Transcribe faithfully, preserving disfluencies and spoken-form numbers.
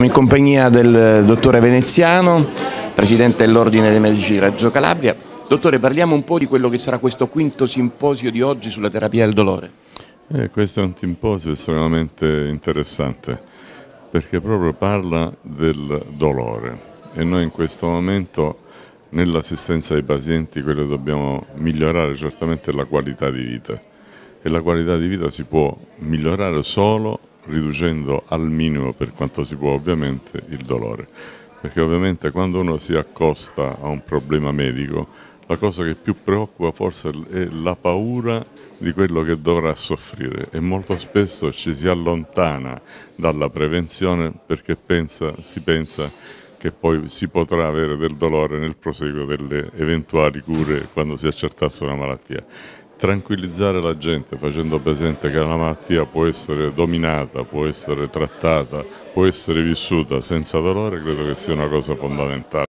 In compagnia del dottore Veneziano, presidente dell'Ordine dei Medici di Reggio Calabria. Dottore, parliamo un po' di quello che sarà questo quinto simposio di oggi sulla terapia del dolore. Eh, questo è un simposio estremamente interessante perché proprio parla del dolore e noi in questo momento nell'assistenza ai pazienti quello che dobbiamo migliorare certamente è la qualità di vita e la qualità di vita si può migliorare solo riducendo al minimo per quanto si può ovviamente il dolore, perché ovviamente quando uno si accosta a un problema medico la cosa che più preoccupa forse è la paura di quello che dovrà soffrire e molto spesso ci si allontana dalla prevenzione perché pensa, si pensa che poi si potrà avere del dolore nel proseguo delle eventuali cure quando si accertasse una malattia. Tranquillizzare la gente facendo presente che la malattia può essere dominata, può essere trattata, può essere vissuta senza dolore, credo che sia una cosa fondamentale.